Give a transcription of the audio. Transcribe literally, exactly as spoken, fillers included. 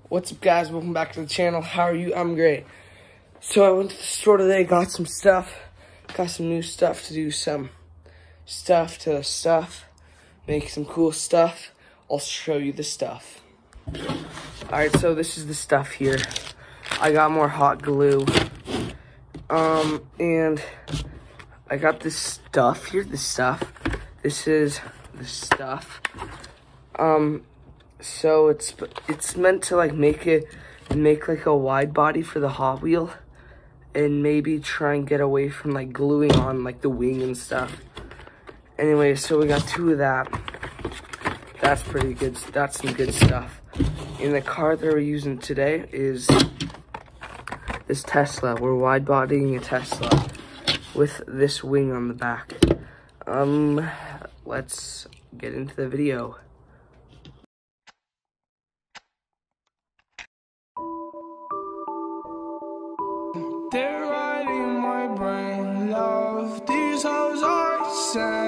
What's up, guys? Welcome back to the channel. How are you? I'm great. So I went to the store today, got some stuff, got some new stuff to do some stuff to stuff, make some cool stuff. I'll show you the stuff. Alright, so this is the stuff here. I got more hot glue. Um, and I got this stuff here, this stuff. This is the stuff. Um, so it's it's meant to like make it make like a wide body for the Hot Wheel, and maybe try and get away from like gluing on like the wing and stuff. Anyway, so we got two of that. That's pretty good. That's some good stuff. And the car that we're using today is this Tesla. We're wide bodying a Tesla with this wing on the back. Um, let's get into the video. They're riding my brain, love. These hoes are sad.